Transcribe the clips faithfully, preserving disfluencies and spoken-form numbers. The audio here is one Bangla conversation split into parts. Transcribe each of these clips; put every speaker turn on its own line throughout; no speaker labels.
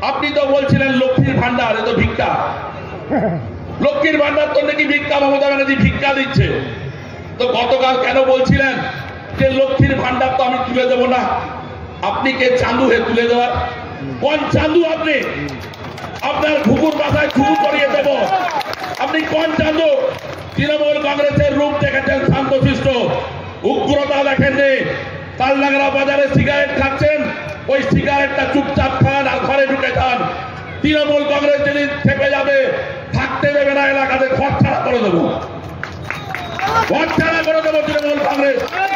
আপনি তো বলছিলেন লক্ষ্মীর ভান্ডার, এ তো ভিক্ষা। লক্ষ্মীর ভান্ডার তো নাকি ভিক্ষা, মমতা ব্যানার্জি ভিক্ষা দিচ্ছে। তো গতকাল কেন বলছিলেন যে লক্ষ্মীর ভান্ডার তো আমি তুলে দেবো না? আপনি কে চান্দু হে তুলে দেওয়ার? কোন চান্দু আপনি? আপনার ঘুঘুর বাসায় ঘুঘু করিয়ে দেব। আপনি কোন চান্দু? তৃণমূল কংগ্রেসের রূপ দেখেছেন শান্তশিষ্ট, উগ্রতা দেখেননি। তালডাংরা বাজারে সিগারেট খাচ্ছেন, ওই সিগারেটটা চুপচাপ খান আর ঘরে ঢুকে যান। তৃণমূল কংগ্রেস যেদিন খেপে যাবে, থাকতে দেবে না, এলাকাতে ঘর ছাড়া করে দেবো, ঘর ছাড়া করে দেবো তৃণমূল কংগ্রেস।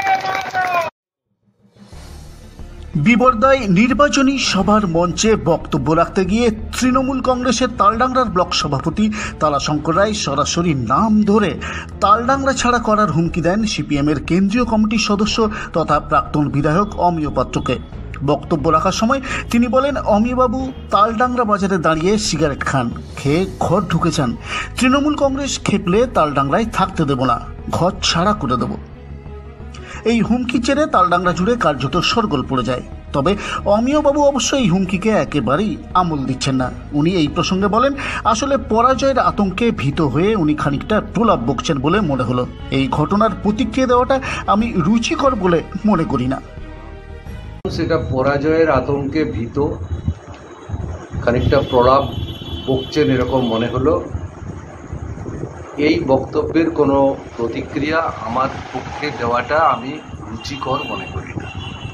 বিবর্দায় নির্বাচনী সভার মঞ্চে বক্তব্য রাখতে গিয়ে তৃণমূল কংগ্রেসের তালডাংরার ব্লক সভাপতি তারাশঙ্কর রায় সরাসরি নাম ধরে তালডাংরা ছাড়া করার হুমকি দেন সিপিএমের কেন্দ্রীয় কমিটির সদস্য তথা প্রাক্তন বিধায়ক অমিয় পাত্রকে। বক্তব্য রাখার সময় তিনি বলেন, অমিয়বাবু তালডাংরা বাজারে দাঁড়িয়ে সিগারেট খান, খেয়ে ঘর ঢুকে যান। তৃণমূল কংগ্রেস খেপলে তালডাংরায় থাকতে দেব না, ঘর ছাড়া করে দেব। এই হুমকি চেড়ে তালডাংরা জুড়ে কার্যত শোরগোল পড়ে যায়। তবে অমিয়বাবু অবশ্য এই হুমকিকে একেবারেই আমল দিচ্ছেন না। উনি এই প্রসঙ্গে বলেন, আসলে পরাজয়ের আতঙ্কে ভীত হয়ে উনি খানিকটা প্রলাপ বকছেন বলে মনে হলো। এই ঘটনার প্রতিক্রিয়া দেওয়াটা আমি রুচিকর বলে মনে করি না।
সেটা পরাজয়ের আতঙ্কে ভীত, খানিকটা প্রলাপ বকছেন এরকম মনে হলো। এই বক্তব্যের কোনো প্রতিক্রিয়া আমার পক্ষে দেওয়াটা আমি রুচিকর মনে করি না।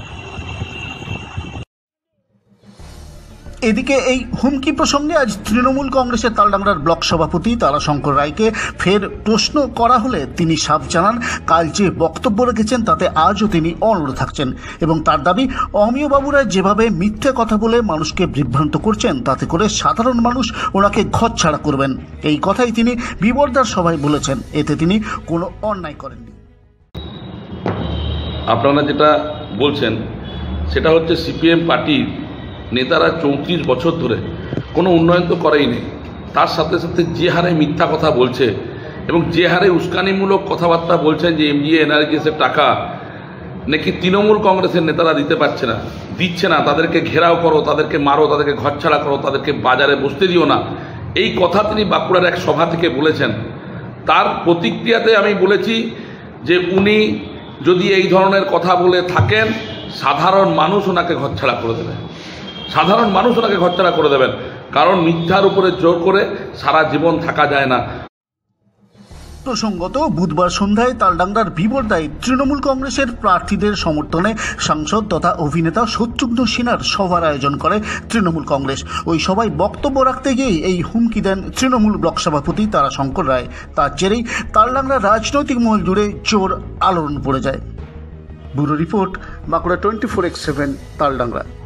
এদিকে এই হুমকি প্রসঙ্গে আজ তৃণমূল কংগ্রেসের তালডাংরার ব্লক সভাপতি তারাশঙ্কর রায়কে ফের প্রশ্ন করা হলে তিনি সাফ জানান, কাল যে বক্তব্য রেখেছেন তাতে আজও তিনি অনড় থাকছেন এবং তার দাবি, অমিয়বাবুরা যেভাবে মিথ্যে কথা বলে মানুষকে বিভ্রান্ত করছেন তাতে করে সাধারণ মানুষ ওনাকে ঘরছাড়া করবেন। এই কথাই তিনি বিবর্দার সভায় বলেছেন, এতে তিনি কোনো অন্যায় করেননি।
আপনারা যেটা বলছেন সেটা হচ্ছে সিপিএম পার্টির নেতারা চৌত্রিশ বছর ধরে কোনো উন্নয়ন তো করেই নেই, তার সাথে সাথে যে হারে মিথ্যা কথা বলছে এবং যে হারে উস্কানিমূলক কথাবার্তা বলছেন যে এমজিএ এনআরজিএসের টাকা নাকি তৃণমূল কংগ্রেসের নেতারা দিতে পারছে না, দিচ্ছে না, তাদেরকে ঘেরাও করো, তাদেরকে মারো, তাদেরকে ঘরছাড়া করো, তাদেরকে বাজারে বসতে দিও না, এই কথা তিনি বাঁকুড়ার এক সভা থেকে বলেছেন। তার প্রতিক্রিয়াতে আমি বলেছি যে উনি যদি এই ধরনের কথা বলে থাকেন, সাধারণ মানুষ ওনাকে ঘরছাড়া করে দেবে, সাধারণ মানুষ ওনাকে ঘরছাড়া করে দেবেন, কারণ মিথ্যার উপরে জোর করে সারা জীবন থাকা যায় না।
প্রসঙ্গত বুধবার সন্ধ্যায় তালডাংরার বিবর্দায় তৃণমূল কংগ্রেসের প্রার্থীদের সমর্থনে সাংসদ তথা অভিনেতা শত্রুঘ্ন সিনহার সভার আয়োজন করে তৃণমূল কংগ্রেস। ওই সভায় বক্তব্য রাখতে গিয়েই এই হুমকি দেন তৃণমূল ব্লক সভাপতি তারাশঙ্কর রায়। তার জেরেই তালডাংরার রাজনৈতিক মহল জুড়ে জোর আলোড়ন পড়ে যায়। Bureau report, Bankura twenty four X seven, Taldangra.